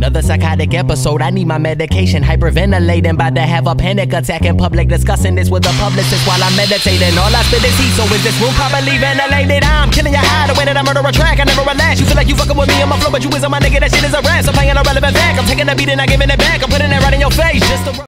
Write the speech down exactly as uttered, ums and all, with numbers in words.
Another psychotic episode, I need my medication. Hyperventilating, about to have a panic attack in public. Discussing this with a publicist while I'm meditating. All I spit is heat, so is this room properly ventilated? I'm killing your high, the way that I murder a track. I never relax, you feel like you fucking with me on my flow, but you is on my nigga, that shit is a rap. So playing a relevant fact, I'm taking the beat and not giving it back. I'm putting it right in your face, just to